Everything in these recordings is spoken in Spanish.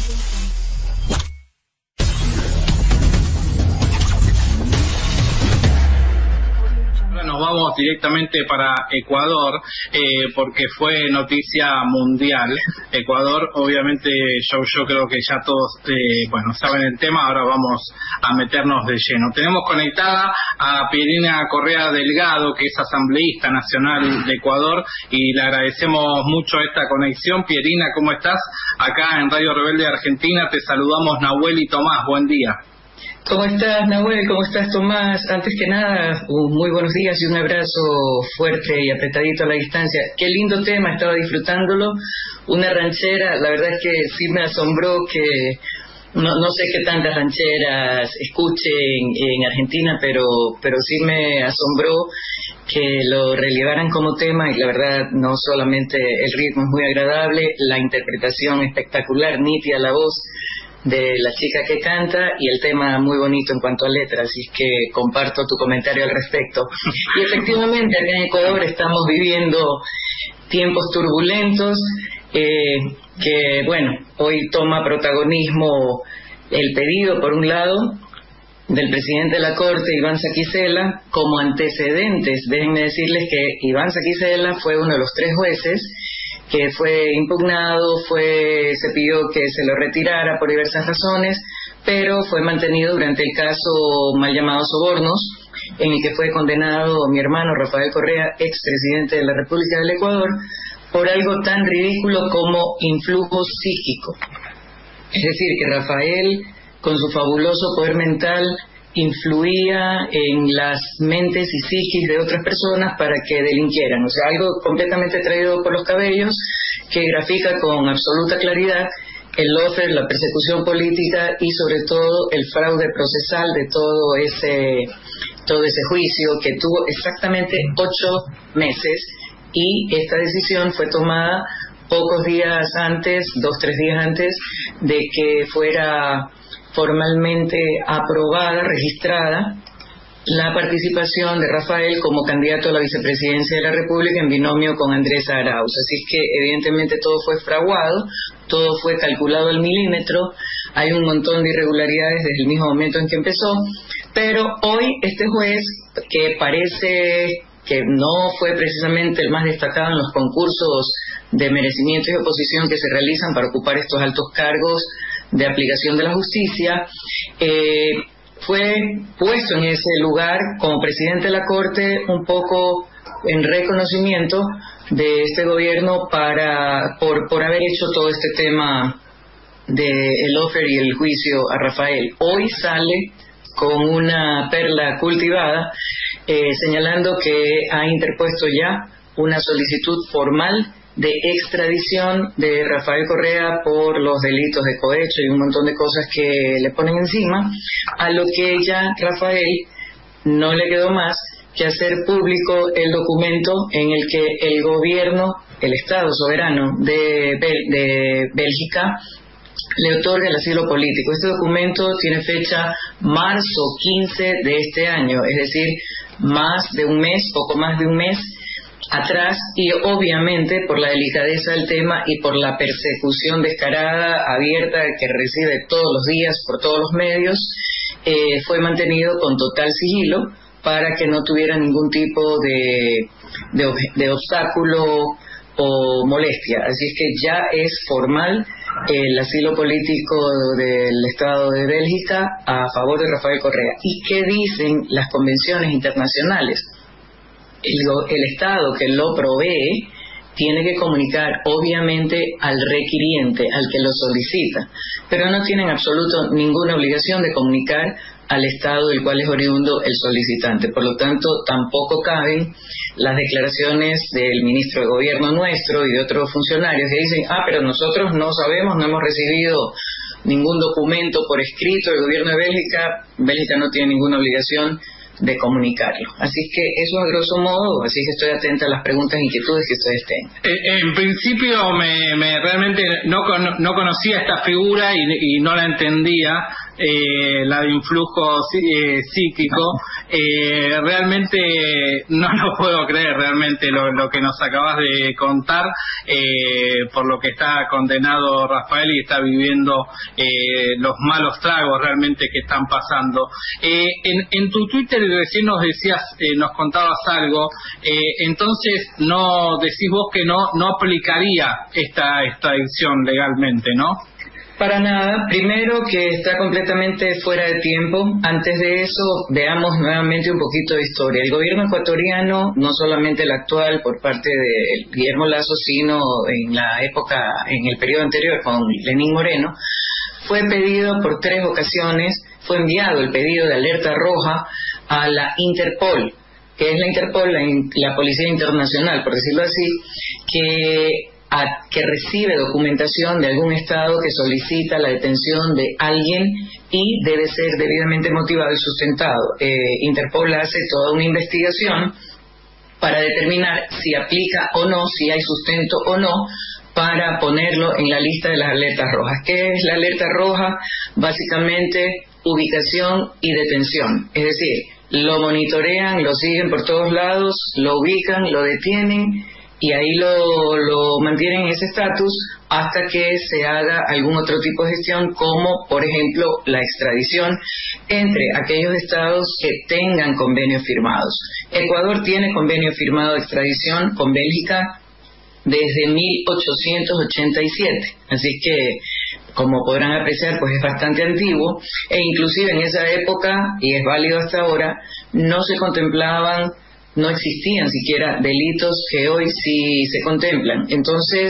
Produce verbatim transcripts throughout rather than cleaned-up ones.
Nos vamos directamente para Ecuador, eh, porque fue noticia mundial. Ecuador, obviamente, yo, yo creo que ya todos eh, bueno, saben el tema. Ahora vamos a meternos de lleno. Tenemos conectada a Pierina Correa Delgado, que es asambleísta nacional de Ecuador, y le agradecemos mucho esta conexión. Pierina, ¿cómo estás? Acá en Radio Rebelde de Argentina te saludamos Nahuel y Tomás. Buen día. ¿Cómo estás, Nahuel? ¿Cómo estás, Tomás? Antes que nada, uh, muy buenos días y un abrazo fuerte y apretadito a la distancia. Qué lindo tema, estaba disfrutándolo. Una ranchera, la verdad es que sí me asombró que no, no sé qué tantas rancheras escuchen en Argentina, pero, pero sí me asombró que lo relevaran como tema, y la verdad no solamente el ritmo es muy agradable, la interpretación espectacular, nítida la voz de la chica que canta, y el tema muy bonito en cuanto a letras, así es que comparto tu comentario al respecto. Y efectivamente, acá en Ecuador estamos viviendo tiempos turbulentos, eh, que bueno, hoy toma protagonismo el pedido, por un lado, del presidente de la Corte, Iván Saquicela, como antecedentes. Déjenme decirles que Iván Saquicela fue uno de los tres jueces que fue impugnado, fue se pidió que se lo retirara por diversas razones, pero fue mantenido durante el caso mal llamado Sobornos, en el que fue condenado mi hermano Rafael Correa, expresidente de la República del Ecuador, por algo tan ridículo como influjo psíquico. Es decir, que Rafael, con su fabuloso poder mental, influía en las mentes y psiquis de otras personas para que delinquieran. O sea, algo completamente traído por los cabellos, que grafica con absoluta claridad el lawfare, la persecución política y sobre todo el fraude procesal de todo ese, todo ese juicio, que tuvo exactamente ocho meses, y esta decisión fue tomada pocos días antes, dos, tres días antes de que fuera formalmente aprobada, registrada, la participación de Rafael como candidato a la vicepresidencia de la República en binomio con Andrés Arauz. Así es que evidentemente todo fue fraguado, todo fue calculado al milímetro, hay un montón de irregularidades desde el mismo momento en que empezó, pero hoy este juez, que parece que no fue precisamente el más destacado en los concursos de merecimiento y oposición que se realizan para ocupar estos altos cargos de aplicación de la justicia, eh, fue puesto en ese lugar como presidente de la Corte un poco en reconocimiento de este gobierno para por, por haber hecho todo este tema del lawfare y el juicio a Rafael. Hoy sale con una perla cultivada, eh, señalando que ha interpuesto ya una solicitud formal de extradición de Rafael Correa por los delitos de cohecho y un montón de cosas que le ponen encima, a lo que ya Rafael no le quedó más que hacer público el documento en el que el gobierno, el Estado soberano de, Bel- de Bélgica, le otorga el asilo político. Este documento tiene fecha marzo quince de este año, es decir, más de un mes, poco más de un mes atrás, y obviamente por la delicadeza del tema y por la persecución descarada, abierta, que recibe todos los días por todos los medios, eh, fue mantenido con total sigilo para que no tuviera ningún tipo de, de, de obstáculo o molestia. Así es que ya es formal el asilo político del Estado de Bélgica a favor de Rafael Correa. ¿Y qué dicen las convenciones internacionales? El, el Estado que lo provee tiene que comunicar obviamente al requiriente, al que lo solicita, pero no tienen absoluto ninguna obligación de comunicar al Estado del cual es oriundo el solicitante. Por lo tanto, tampoco caben las declaraciones del ministro de Gobierno nuestro y de otros funcionarios que dicen, ah, pero nosotros no sabemos, no hemos recibido ningún documento por escrito del gobierno de Bélgica. Bélgica no tiene ninguna obligación de comunicarlo. Así que eso a grosso modo, así que estoy atenta a las preguntas e inquietudes que ustedes tengan. Eh, en principio me, me realmente no, con, no conocía esta figura y, y no la entendía, eh, la de influjo eh, psíquico, eh, realmente no lo puedo creer, realmente lo, lo que nos acabas de contar, eh, por lo que está condenado Rafael y está viviendo eh, los malos tragos realmente que están pasando. Eh, en, en tu Twitter recién nos decías, eh, nos contabas algo, eh, entonces no decís vos que no, no aplicaría esta extradición legalmente, ¿no? Para nada. Primero, que está completamente fuera de tiempo. Antes de eso, veamos nuevamente un poquito de historia. El gobierno ecuatoriano, no solamente el actual por parte de Guillermo Lasso, sino en la época, en el periodo anterior con Lenín Moreno, fue pedido por tres ocasiones, fue enviado el pedido de alerta roja a la Interpol, que es la Interpol, la, la Policía Internacional, por decirlo así, que A, que recibe documentación de algún estado que solicita la detención de alguien y debe ser debidamente motivado y sustentado. Eh, Interpol hace toda una investigación para determinar si aplica o no, si hay sustento o no, para ponerlo en la lista de las alertas rojas. ¿Qué es la alerta roja? Básicamente, ubicación y detención. Es decir, lo monitorean, lo siguen por todos lados, lo ubican, lo detienen, y ahí lo, lo mantienen en ese estatus hasta que se haga algún otro tipo de gestión, como por ejemplo la extradición entre aquellos estados que tengan convenios firmados. Ecuador tiene convenio firmado de extradición con Bélgica desde mil ochocientos ochenta y siete, así que, como podrán apreciar, pues es bastante antiguo, e inclusive en esa época, y es válido hasta ahora, no se contemplaban, no existían siquiera delitos que hoy sí se contemplan. Entonces,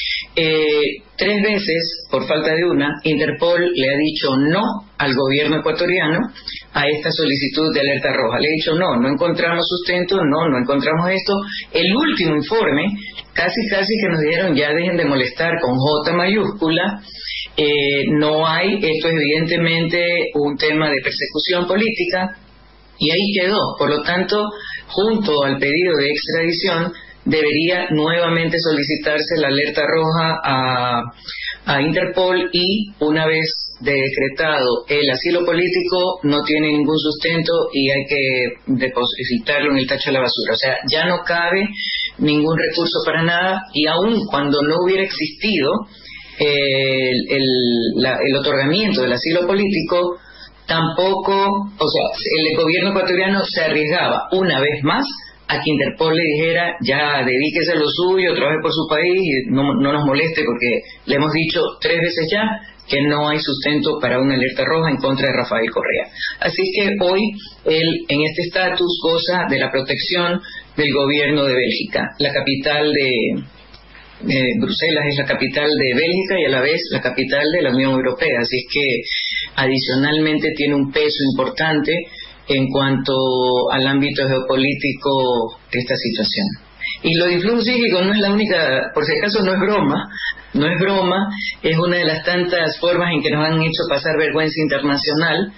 eh, tres veces, por falta de una, Interpol le ha dicho no al gobierno ecuatoriano a esta solicitud de alerta roja. Le ha dicho no, no encontramos sustento, no, no encontramos esto. El último informe, casi casi que nos dijeron ya dejen de molestar con J mayúscula, eh, no hay, esto es evidentemente un tema de persecución política, y ahí quedó. Por lo tanto, junto al pedido de extradición, debería nuevamente solicitarse la alerta roja a, a Interpol, y una vez decretado el asilo político no tiene ningún sustento y hay que depositarlo en el tacho de la basura. O sea, ya no cabe ningún recurso para nada, y aun cuando no hubiera existido eh, el, el, la, el otorgamiento del asilo político, tampoco, o sea, el gobierno ecuatoriano se arriesgaba una vez más a que Interpol le dijera ya dedíquese a lo suyo, trabaje por su país, y no, no nos moleste, porque le hemos dicho tres veces ya que no hay sustento para una alerta roja en contra de Rafael Correa. Así que hoy él en este estatus goza de la protección del gobierno de Bélgica. La capital de Eh, Bruselas es la capital de Bélgica y a la vez la capital de la Unión Europea, así es que adicionalmente tiene un peso importante en cuanto al ámbito geopolítico de esta situación. Y lo de influjo psíquico no es la única, por si acaso no es broma, no es broma, es una de las tantas formas en que nos han hecho pasar vergüenza internacional.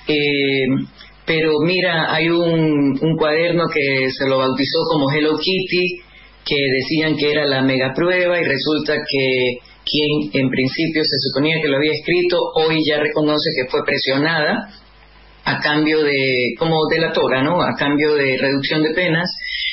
Eh, pero mira, hay un, un cuaderno que se lo bautizó como Hello Kitty, que decían que era la mega prueba, y resulta que quien en principio se suponía que lo había escrito, hoy ya reconoce que fue presionada a cambio de, como delatora, ¿no?, a cambio de reducción de penas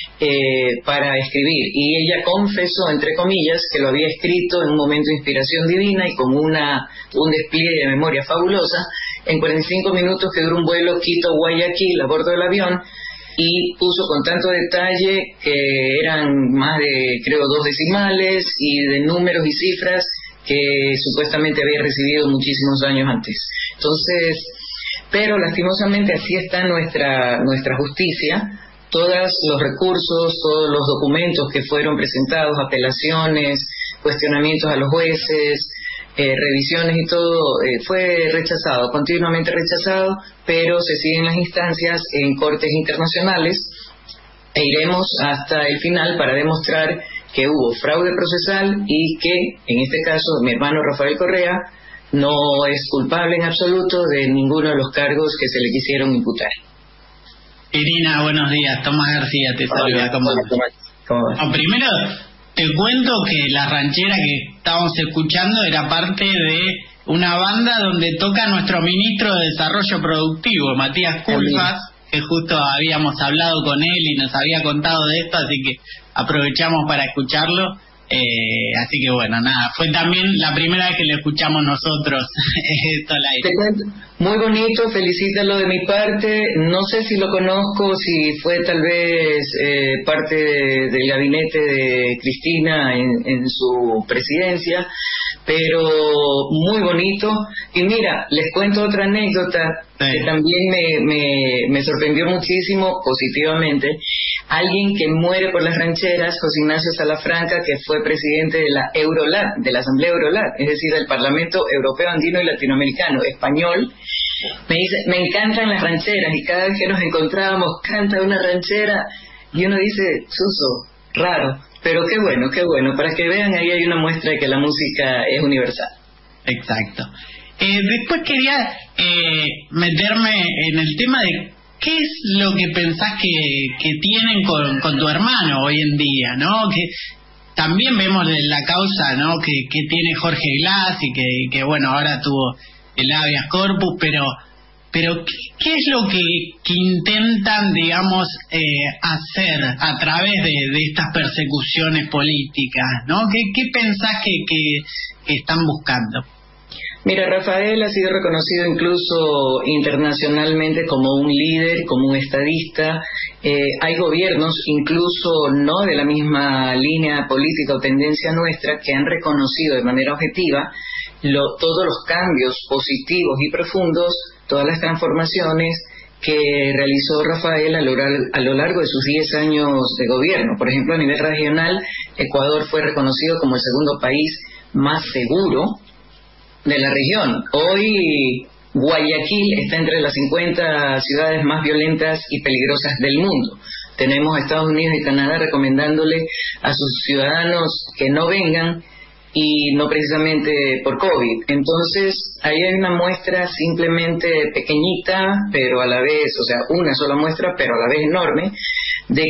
eh, para escribir. Y ella confesó, entre comillas, que lo había escrito en un momento de inspiración divina y con una un despliegue de memoria fabulosa, en cuarenta y cinco minutos que duró un vuelo Quito-Guayaquil a bordo del avión, y puso con tanto detalle que eran más de, creo, dos decimales, y de números y cifras que supuestamente había recibido muchísimos años antes. Entonces, pero lastimosamente así está nuestra, nuestra justicia. Todos los recursos, todos los documentos que fueron presentados, apelaciones, cuestionamientos a los jueces, Eh, revisiones y todo, eh, fue rechazado, continuamente rechazado, pero se siguen las instancias en cortes internacionales e iremos hasta el final para demostrar que hubo fraude procesal y que, en este caso, mi hermano Rafael Correa no es culpable en absoluto de ninguno de los cargos que se le quisieron imputar. Irina, buenos días. Tomás García te saluda. ¿Cómo vas? No, primero te cuento que la ranchera que estábamos escuchando era parte de una banda donde toca nuestro ministro de Desarrollo Productivo, Matías Culfas, que justo habíamos hablado con él y nos había contado de esto, así que aprovechamos para escucharlo. Eh, así que bueno, nada, fue también la primera vez que lo escuchamos nosotros esto al aire. Te cuento, muy bonito, felicítalo de mi parte. No sé si lo conozco, si fue tal vez eh, parte de, del gabinete de Cristina en, en su presidencia, pero muy bonito. Y mira, les cuento otra anécdota sí. que también me, me, me sorprendió muchísimo positivamente. Alguien que muere por las rancheras, José Ignacio Salafranca, que fue presidente de la Eurolat, de la Asamblea Eurolat, es decir, del Parlamento Europeo Andino y Latinoamericano, español. Me dice, me encantan las rancheras, y cada vez que nos encontrábamos, canta una ranchera, y uno dice, Suso, raro, pero qué bueno, qué bueno, para que vean, ahí hay una muestra de que la música es universal. Exacto. Eh, después quería eh, meterme en el tema de qué es lo que pensás que, que tienen con, con tu hermano hoy en día, ¿no? Que también vemos la causa, ¿no? Que, que tiene Jorge Glass y que, que bueno, ahora tuvo el habeas corpus, pero pero ¿qué, qué es lo que, que intentan, digamos, eh, hacer a través de, de estas persecuciones políticas, ¿no? ¿Qué, qué pensás que, que, que están buscando? Mira, Rafael ha sido reconocido incluso internacionalmente como un líder, como un estadista. Eh, hay gobiernos, incluso no de la misma línea política o tendencia nuestra, que han reconocido de manera objetiva lo, todos los cambios positivos y profundos, todas las transformaciones que realizó Rafael a lo, a lo largo de sus diez años de gobierno. Por ejemplo, a nivel regional, Ecuador fue reconocido como el segundo país más seguro de la región. Hoy Guayaquil está entre las cincuenta ciudades más violentas y peligrosas del mundo. Tenemos a Estados Unidos y Canadá recomendándole a sus ciudadanos que no vengan, y no precisamente por COVID. Entonces, ahí hay una muestra simplemente pequeñita, pero a la vez, o sea, una sola muestra, pero a la vez enorme, de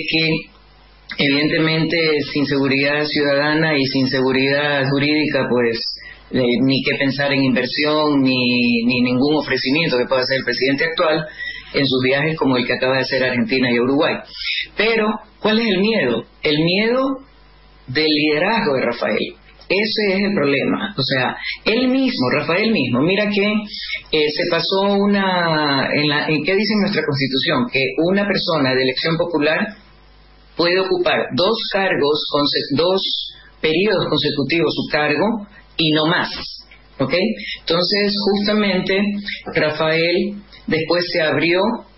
que evidentemente sin seguridad ciudadana y sin seguridad jurídica, pues Eh, ni qué pensar en inversión, ni, ni ningún ofrecimiento que pueda hacer el presidente actual en sus viajes como el que acaba de hacer Argentina y Uruguay. Pero, ¿cuál es el miedo? El miedo del liderazgo de Rafael. Ese es el problema. O sea, él mismo, Rafael mismo, mira que eh, se pasó una... En, la, ¿en qué dice nuestra Constitución? Que una persona de elección popular puede ocupar dos cargos, dos periodos consecutivos su cargo, y no más, ¿ok? Entonces, justamente, Rafael después se abrió,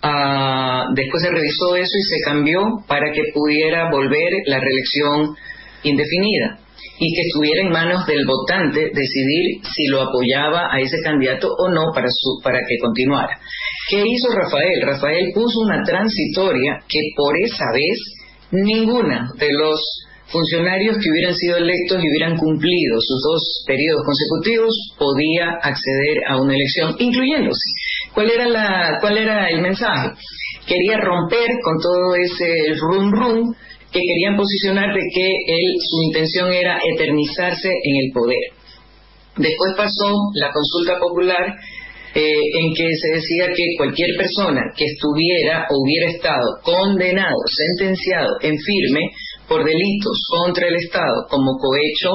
a, después se revisó eso y se cambió para que pudiera volver la reelección indefinida y que estuviera en manos del votante decidir si lo apoyaba a ese candidato o no para, su, para que continuara. ¿Qué hizo Rafael? Rafael puso una transitoria que por esa vez ninguna de los funcionarios que hubieran sido electos y hubieran cumplido sus dos periodos consecutivos podía acceder a una elección, incluyéndose. ¿Cuál era la, cuál era el mensaje? Quería romper con todo ese rum rum que querían posicionar de que él, su intención era eternizarse en el poder. Después pasó la consulta popular eh, en que se decía que cualquier persona que estuviera o hubiera estado condenado, sentenciado en firme por delitos contra el Estado, como cohecho,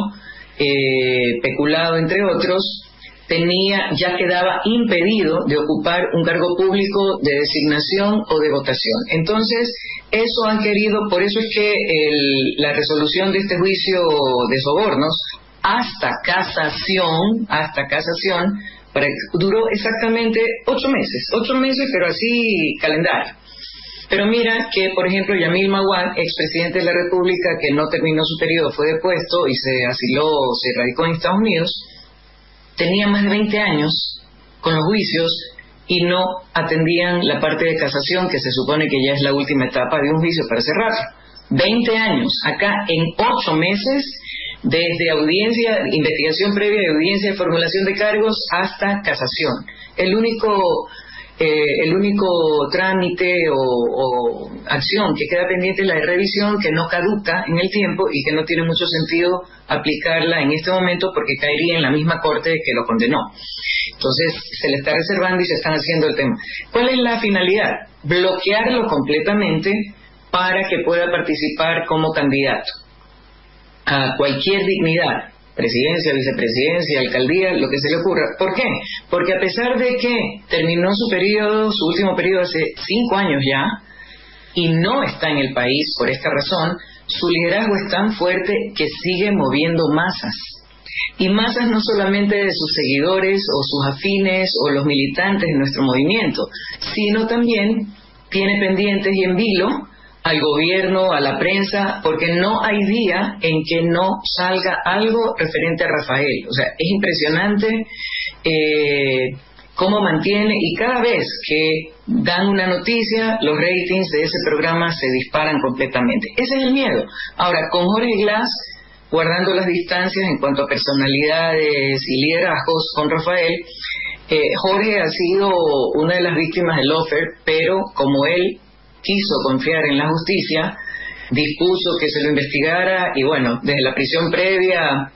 eh, peculado, entre otros, tenía, ya quedaba impedido de ocupar un cargo público de designación o de votación. Entonces, eso han querido, por eso es que el, la resolución de este juicio de sobornos, hasta casación, hasta casación, para, duró exactamente ocho meses, ocho meses, pero así calendario. Pero mira que, por ejemplo, Yamil Maguad, expresidente de la República, que no terminó su periodo, fue depuesto y se asiló, se radicó en Estados Unidos, tenía más de veinte años con los juicios y no atendían la parte de casación, que se supone que ya es la última etapa de un juicio para cerrarlo. veinte años, acá en ocho meses, desde audiencia, investigación previa de audiencia de formulación de cargos hasta casación. El único... Eh, el único trámite o, o acción que queda pendiente es la de revisión, que no caduca en el tiempo y que no tiene mucho sentido aplicarla en este momento porque caería en la misma corte que lo condenó. Entonces se le está reservando y se están haciendo el tema. ¿Cuál es la finalidad? Bloquearlo completamente para que pueda participar como candidato a cualquier dignidad, presidencia, vicepresidencia, alcaldía, lo que se le ocurra. ¿Por qué? Porque a pesar de que terminó su periodo, su último periodo hace cinco años ya, y no está en el país por esta razón, su liderazgo es tan fuerte que sigue moviendo masas. Y masas no solamente de sus seguidores o sus afines o los militantes de nuestro movimiento, sino también tiene pendientes y en vilo al gobierno, a la prensa, porque no hay día en que no salga algo referente a Rafael. O sea, es impresionante eh, cómo mantiene, y cada vez que dan una noticia, los ratings de ese programa se disparan completamente. Ese es el miedo. Ahora, con Jorge Glass, guardando las distancias en cuanto a personalidades y liderazgos con Rafael, eh, Jorge ha sido una de las víctimas del lawfare, pero como él quiso confiar en la justicia, dispuso que se lo investigara y bueno, desde la prisión previa,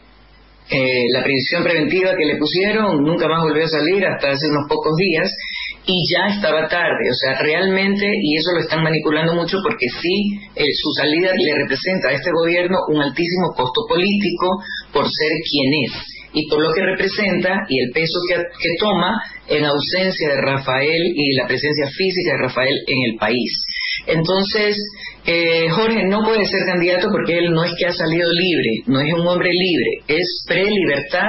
eh, la prisión preventiva que le pusieron, nunca más volvió a salir hasta hace unos pocos días y ya estaba tarde. O sea, realmente, y eso lo están manipulando mucho porque sí, eh, su salida le representa a este gobierno un altísimo costo político por ser quien es y por lo que representa y el peso que, que toma en ausencia de Rafael y la presencia física de Rafael en el país. Entonces, eh, Jorge no puede ser candidato porque él no es que ha salido libre, no es un hombre libre, es pre-libertad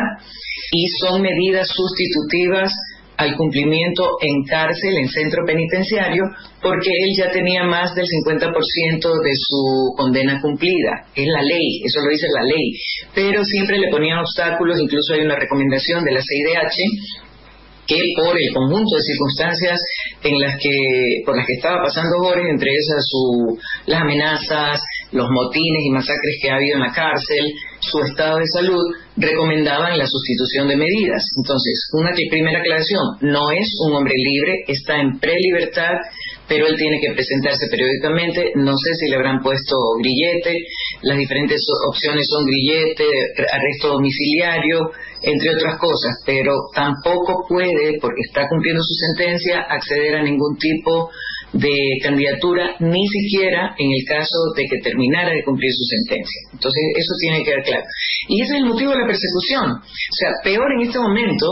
y son medidas sustitutivas al cumplimiento en cárcel, en centro penitenciario, porque él ya tenía más del cincuenta por ciento de su condena cumplida. Es la ley, eso lo dice la ley. Pero siempre le ponían obstáculos, incluso hay una recomendación de la C I D H que por el conjunto de circunstancias en las que por las que estaba pasando Jorge, entre esas su, las amenazas, los motines y masacres que ha habido en la cárcel, su estado de salud, recomendaban la sustitución de medidas. Entonces, una primera aclaración, no es un hombre libre, está en prelibertad, pero él tiene que presentarse periódicamente. No sé si le habrán puesto grillete, las diferentes opciones son grillete, arresto domiciliario, entre otras cosas, pero tampoco puede, porque está cumpliendo su sentencia, acceder a ningún tipo de candidatura, ni siquiera en el caso de que terminara de cumplir su sentencia. Entonces, eso tiene que quedar claro. Y ese es el motivo de la persecución. O sea, peor en este momento,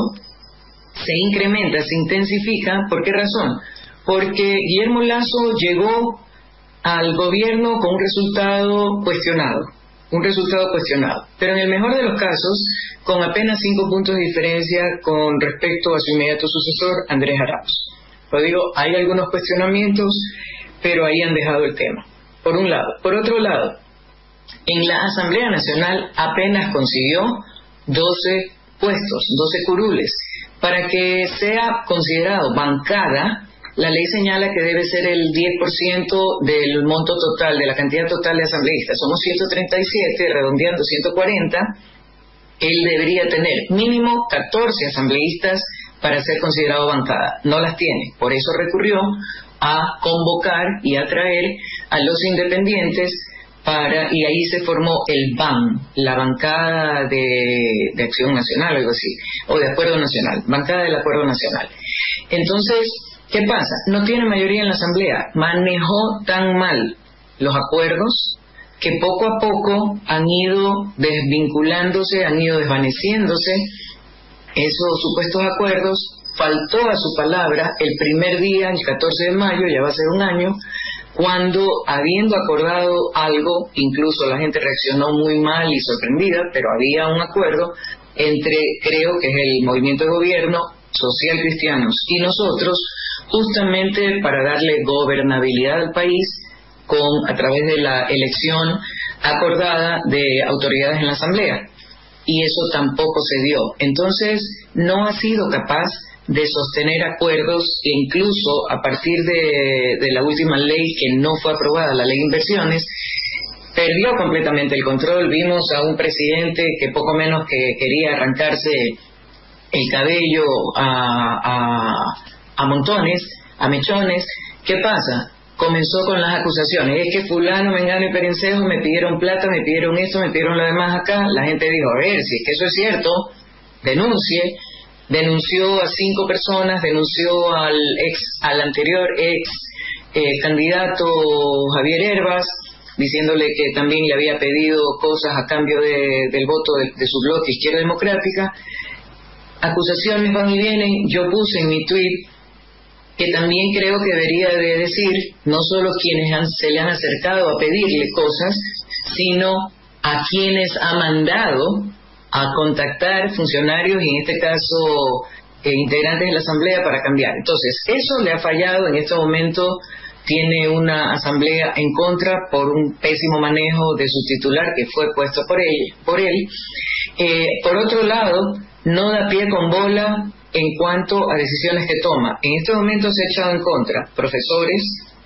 se incrementa, se intensifica. ¿Por qué razón? Porque Guillermo Lasso llegó al gobierno con un resultado cuestionado, un resultado cuestionado, pero en el mejor de los casos, con apenas cinco puntos de diferencia con respecto a su inmediato sucesor, Andrés Arauz. Lo digo, hay algunos cuestionamientos, pero ahí han dejado el tema, por un lado. Por otro lado, en la Asamblea Nacional apenas consiguió doce puestos, doce curules. Para que sea considerado bancada, la ley señala que debe ser el diez por ciento del monto total, de la cantidad total de asambleístas. Somos ciento treinta y siete, redondeando ciento cuarenta. Él debería tener mínimo catorce asambleístas para ser considerado bancada. No las tiene. Por eso recurrió a convocar y atraer a los independientes para, y ahí se formó el B A N, la bancada de, de Acción Nacional, algo así, o de Acuerdo Nacional, bancada del Acuerdo Nacional. Entonces, ¿qué pasa? No tiene mayoría en la Asamblea, manejó tan mal los acuerdos que poco a poco han ido desvinculándose, han ido desvaneciéndose esos supuestos acuerdos. Faltó a su palabra el primer día, el catorce de mayo, ya va a ser un año, cuando habiendo acordado algo, incluso la gente reaccionó muy mal y sorprendida, pero había un acuerdo entre, creo que es el movimiento de gobierno, social cristianos y nosotros, justamente para darle gobernabilidad al país con a través de la elección acordada de autoridades en la Asamblea. Y eso tampoco se dio. Entonces, no ha sido capaz de sostener acuerdos e incluso a partir de, de la última ley que no fue aprobada, la ley de inversiones, perdió completamente el control. Vimos a un presidente que poco menos que quería arrancarse el cabello a, a, a montones, a mechones. ¿Qué pasa? Comenzó con las acusaciones. Es que fulano, mengano y perencejo me pidieron plata, me pidieron esto, me pidieron lo demás acá. La gente dijo, a ver, si es que eso es cierto, denuncie. denunció a cinco personas, denunció al ex, al anterior ex eh, candidato Javier Herbas, diciéndole que también le había pedido cosas a cambio de, del voto de, de su bloque Izquierda Democrática. Acusaciones van y vienen. Yo puse en mi tweet que también creo que debería de decir no solo quienes han, se le han acercado a pedirle cosas, sino a quienes ha mandado a contactar funcionarios y en este caso eh, integrantes de la Asamblea para cambiar. Entonces, eso le ha fallado. En este momento tiene una Asamblea en contra por un pésimo manejo de su titular que fue puesto por él. Por, él. Eh, por otro lado, no da pie con bola en cuanto a decisiones que toma. En este momento se ha echado en contra profesores,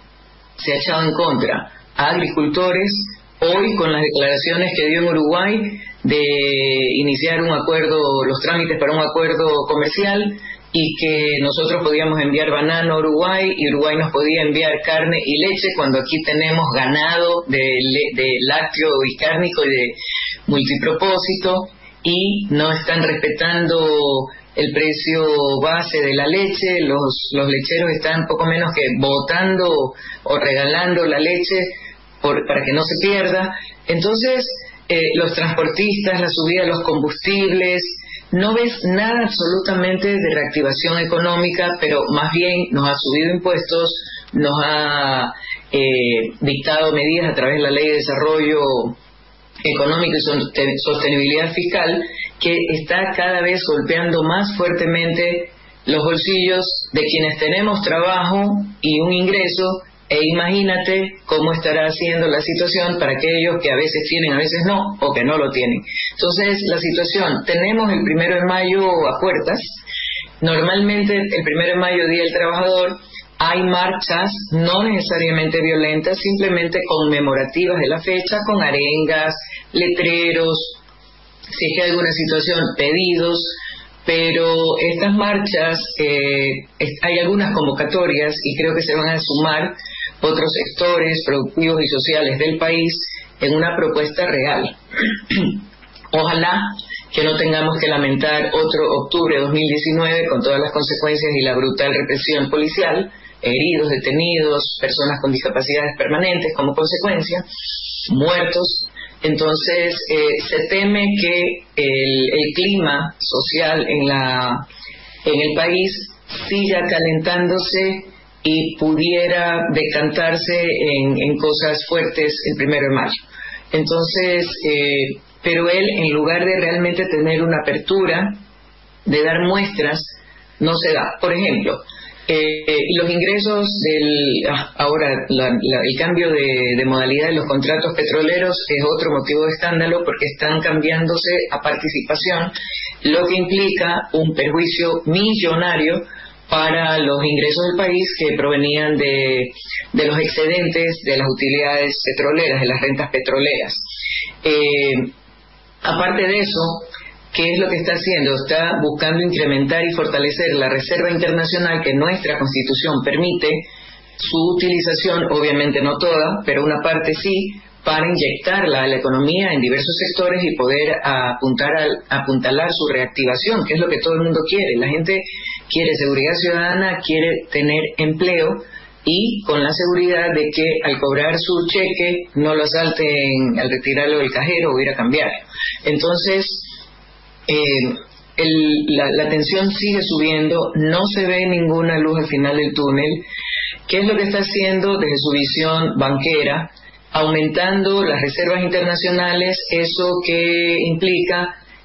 se ha echado en contra a agricultores, hoy con las declaraciones que dio en Uruguay de iniciar un acuerdo, los trámites para un acuerdo comercial, y que nosotros podíamos enviar banano a Uruguay y Uruguay nos podía enviar carne y leche, cuando aquí tenemos ganado de, de lácteo y cárnico y de multipropósito, y no están respetando el precio base de la leche. Los, los lecheros están poco menos que botando o regalando la leche por, para que no se pierda. Entonces, eh, los transportistas, la subida de los combustibles, no ves nada absolutamente de reactivación económica, pero más bien nos ha subido impuestos, nos ha eh, dictado medidas a través de la Ley de Desarrollo Económico y Sostenibilidad Fiscal, que está cada vez golpeando más fuertemente los bolsillos de quienes tenemos trabajo y un ingreso, e imagínate cómo estará haciendo la situación para aquellos que a veces tienen, a veces no, o que no lo tienen. Entonces, la situación, tenemos el primero de mayo a puertas. Normalmente el primero de mayo, Día del Trabajador, hay marchas no necesariamente violentas, simplemente conmemorativas de la fecha, con arengas, letreros, si es que hay alguna situación, pedidos, pero estas marchas, eh, hay algunas convocatorias y creo que se van a sumar otros sectores productivos y sociales del país en una propuesta real. Ojalá que no tengamos que lamentar otro octubre de dos mil diecinueve con todas las consecuencias y la brutal represión policial, heridos, detenidos, personas con discapacidades permanentes como consecuencia, muertos. Entonces, eh, se teme que el, el clima social en, la, en el país siga calentándose y pudiera decantarse en, en cosas fuertes el primero de mayo. Entonces, eh, pero él, en lugar de realmente tener una apertura, de dar muestras, no se da. Por ejemplo, Eh, los ingresos del ah, ahora la, la, el cambio de, de modalidad de los contratos petroleros es otro motivo de escándalo, porque están cambiándose a participación, lo que implica un perjuicio millonario para los ingresos del país que provenían de, de los excedentes de las utilidades petroleras, de las rentas petroleras. Eh, aparte de eso, ¿qué es lo que está haciendo? Está buscando incrementar y fortalecer la reserva internacional que nuestra Constitución permite su utilización, obviamente no toda, pero una parte sí, para inyectarla a la economía en diversos sectores y poder apuntar al, apuntalar su reactivación, que es lo que todo el mundo quiere. La gente quiere seguridad ciudadana, quiere tener empleo y con la seguridad de que al cobrar su cheque no lo asalten al retirarlo del cajero o ir a cambiar. Entonces, Eh, el, la, la tensión sigue subiendo, no se ve ninguna luz al final del túnel. ¿Qué es lo que está haciendo desde su visión banquera? Aumentando las reservas internacionales, eso que implica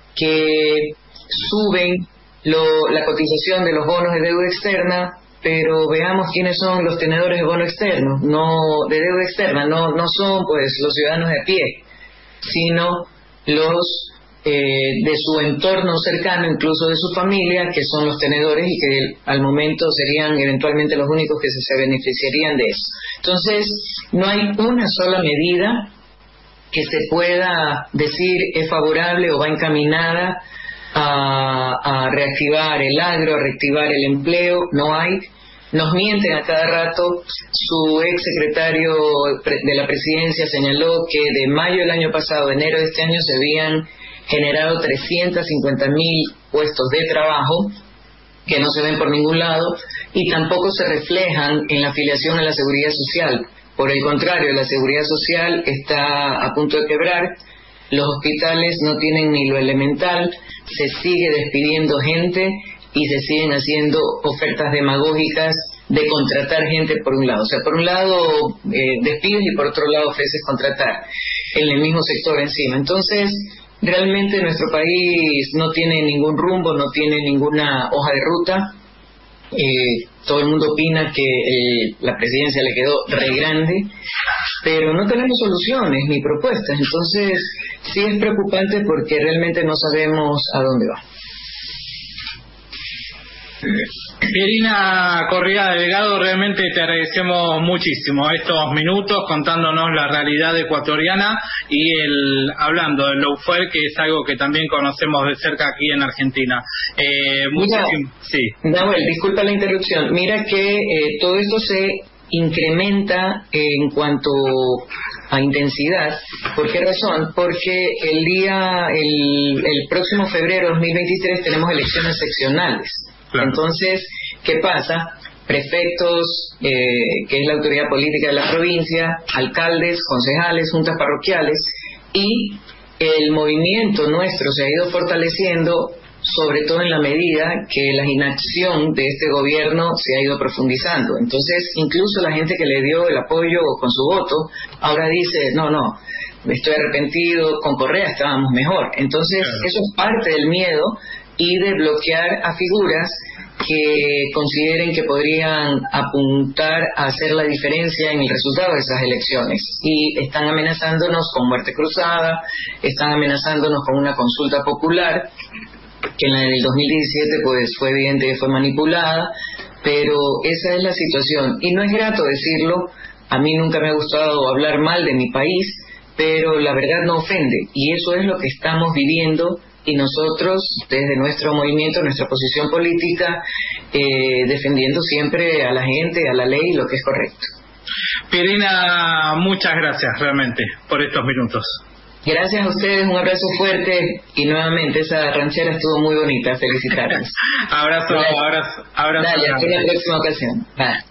que suben lo, la cotización de los bonos de deuda externa, pero veamos quiénes son los tenedores de bono externo, no de deuda externa, no, no son pues los ciudadanos de a pie, sino los Eh, de su entorno cercano, incluso de su familia, que son los tenedores y que al momento serían eventualmente los únicos que se, se beneficiarían de eso. Entonces, no hay una sola medida que se pueda decir es favorable o va encaminada a, a reactivar el agro, a reactivar el empleo. No hay. Nos mienten a cada rato. Su ex secretario de la presidencia señaló que de mayo del año pasado a enero de este año se habían generado trescientos cincuenta mil puestos de trabajo, que no se ven por ningún lado y tampoco se reflejan en la afiliación a la seguridad social. Por el contrario, la seguridad social está a punto de quebrar, los hospitales no tienen ni lo elemental, se sigue despidiendo gente y se siguen haciendo ofertas demagógicas de contratar gente por un lado. O sea, por un lado eh, despides y por otro lado ofreces contratar en el mismo sector encima. Entonces, realmente nuestro país no tiene ningún rumbo, no tiene ninguna hoja de ruta. Eh, todo el mundo opina que eh, la presidencia le quedó re grande, pero no tenemos soluciones ni propuestas. Entonces, sí es preocupante porque realmente no sabemos a dónde va. Pierina Correa Delgado, realmente te agradecemos muchísimo estos minutos contándonos la realidad ecuatoriana y el hablando del lawfare, que es algo que también conocemos de cerca aquí en Argentina. Eh, Mira, sí. Nahuel, disculpa la interrupción. Mira que eh, todo esto se incrementa en cuanto a intensidad. ¿Por qué razón? Porque el día, el, el próximo febrero de dos mil veintitrés tenemos elecciones seccionales. Claro. Entonces, ¿qué pasa? Prefectos, eh, que es la autoridad política de la provincia, alcaldes, concejales, juntas parroquiales, y el movimiento nuestro se ha ido fortaleciendo, sobre todo en la medida que la inacción de este gobierno se ha ido profundizando. Entonces, incluso la gente que le dio el apoyo con su voto, ahora dice, no, no, estoy arrepentido, con Correa estábamos mejor. Entonces, claro, eso es parte del miedo y de bloquear a figuras que consideren que podrían apuntar a hacer la diferencia en el resultado de esas elecciones. Y están amenazándonos con muerte cruzada, están amenazándonos con una consulta popular, que en el dos mil diecisiete pues fue evidente que fue manipulada, pero esa es la situación. Y no es grato decirlo, a mí nunca me ha gustado hablar mal de mi país, pero la verdad no ofende, y eso es lo que estamos viviendo. Y nosotros, desde nuestro movimiento, nuestra posición política, eh, defendiendo siempre a la gente, a la ley, lo que es correcto. Pierina, muchas gracias realmente por estos minutos. Gracias a ustedes, un abrazo fuerte y nuevamente esa ranchera estuvo muy bonita, felicitarles. abrazo, abrazo, abrazo. Dale, hasta la próxima ocasión. Bye.